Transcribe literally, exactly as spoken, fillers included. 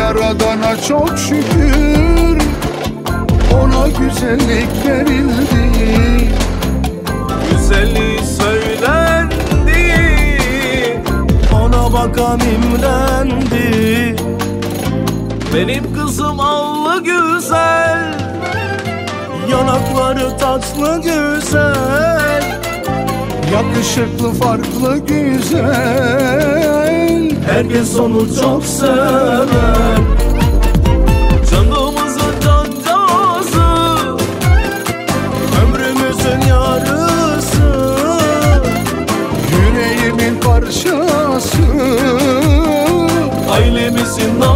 Yaradana çok şükür, ona güzellik verildi. Güzelliği söylendi, ona bakan imrendi. Benim kızım allı güzel, yanakları tatlı güzel, Yakışıklı, farklı, güzel, herkes onu çok sever. Canımızın cancağızı, ömrümüzün yarısı, yüreğimin parçası, ailemizin